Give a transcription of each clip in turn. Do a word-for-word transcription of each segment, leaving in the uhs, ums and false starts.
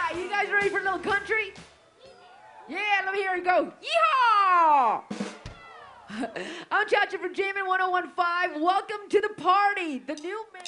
You guys ready for a little country? Yeah, let me hear it go. Yeehaw! I'm Chacha from Jamin one oh one point five. Welcome to the party. The new man.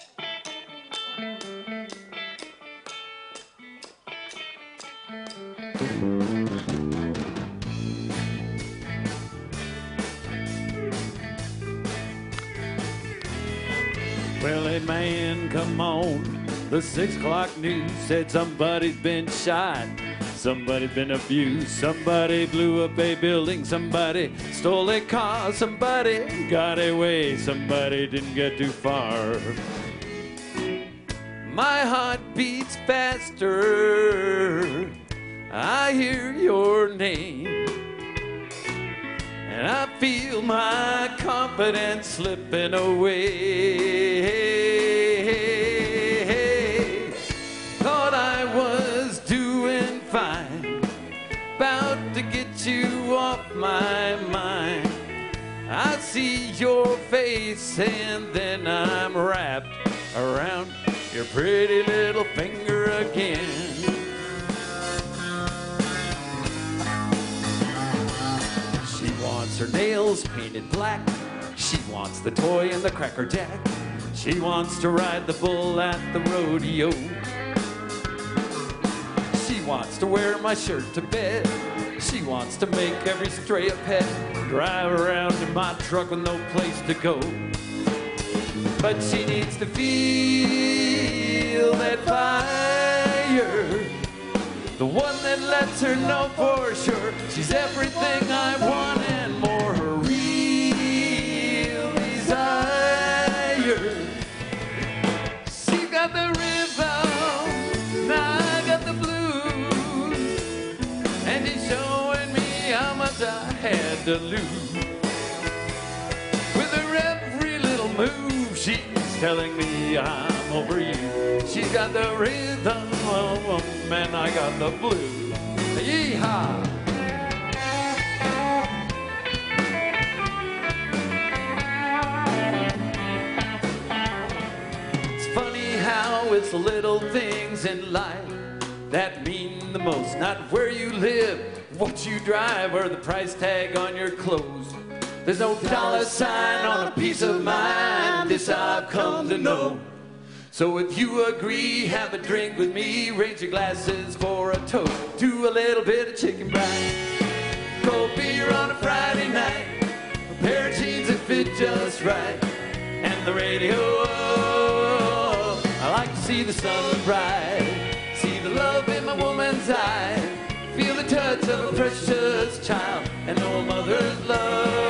Well, hey man, come on. The six o'clock news said somebody's been shot. Somebody's been abused. Somebody blew up a building. Somebody stole a car. Somebody got away. Somebody didn't get too far. My heart beats faster. I hear your name. And I feel my confidence slipping away. Thought I was doing fine, about to get you off my mind. I see your face and then I'm wrapped around your pretty little finger again. She wants her nails painted black. She wants the toy and the Cracker Jack. She wants to ride the bull at the rodeo. She wants to wear my shirt to bed. She wants to make every stray a pet. Drive around in my truck with no place to go. But she needs to feel that fire, the one that lets her know for sure she's everything I want and more. Her real desire. She got the rhythm, and I got the blues, and she's showing me how much I had to lose. With her every little move, she's telling me I'm over you. She's got the rhythm, and I got the blues. Yeehaw! It's funny how it's the little things in life that mean the most. Not where you live, what you drive, or the price tag on your clothes. There's no dollar sign on a piece of mind, this I've come to know. So if you agree, have a drink with me, raise your glasses for a toast to a little bit of chicken brine. Cold beer on a Friday night, a pair of jeans that fit just right, and the radio. I like to see the sun rise, see the love in my woman's eye, feel the touch of a precious child, and know a mother's love.